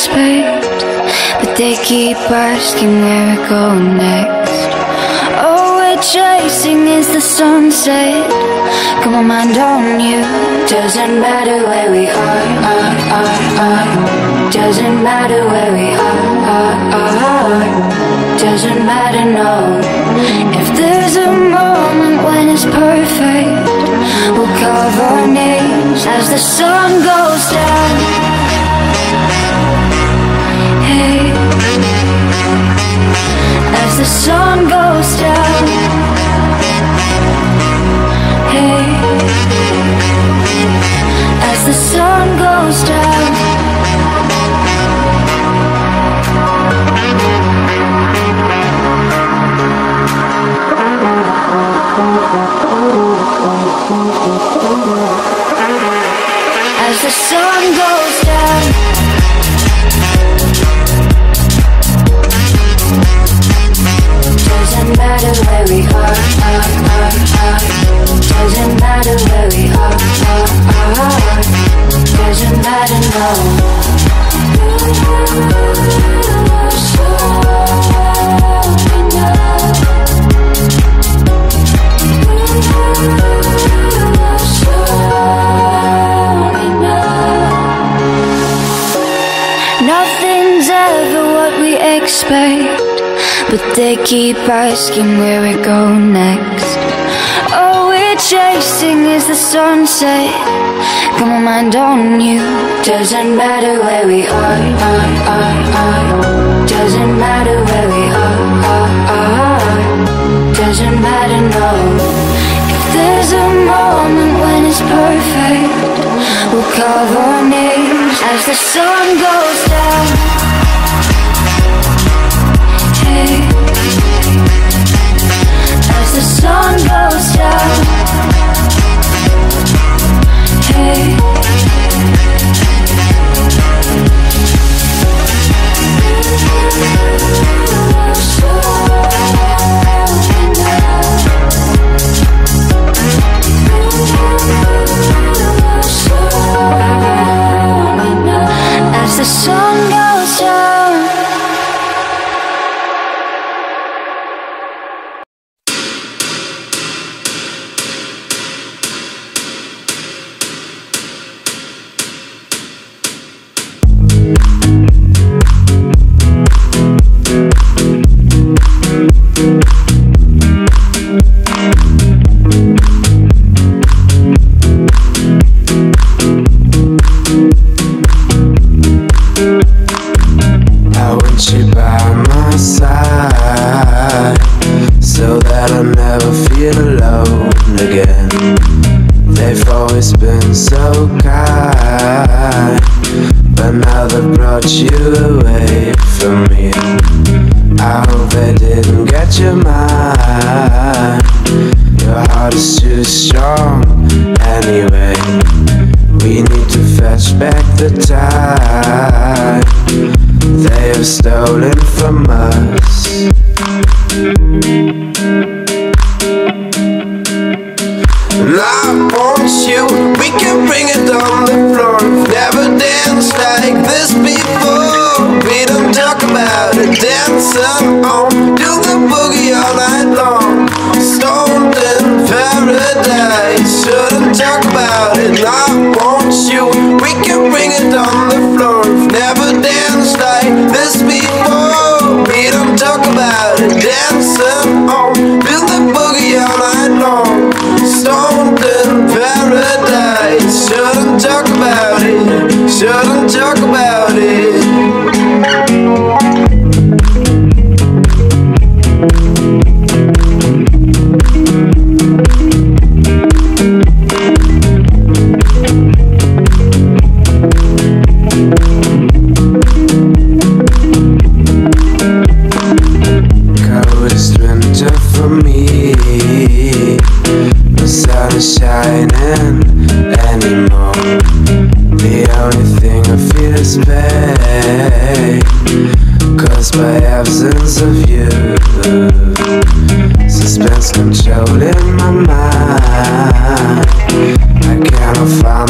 expect, but they keep asking where we're going next. All we're chasing is the sunset. Got my mind on you. Doesn't matter where we are. Doesn't matter where we are. Doesn't matter, no. If there's a moment when it's perfect, we'll carve our names as the sun goes down. Hey, as the sun goes down. Hey, as the sun goes down. As the sun goes down. Doesn't matter where we are. Doesn't matter where we are. Doesn't matter, no. Nothing's ever what we expect, but they keep asking where we're going next. All we're chasing is the sunset. Got my mind on you. Doesn't matter where we are. Doesn't matter where we are. Doesn't matter, no. If there's a moment when it's perfect, we'll carve our names as the sun goes down. Hey, as the sun goes down. Hey, as the sun goes down. Suspense controlling my mind. I cannot find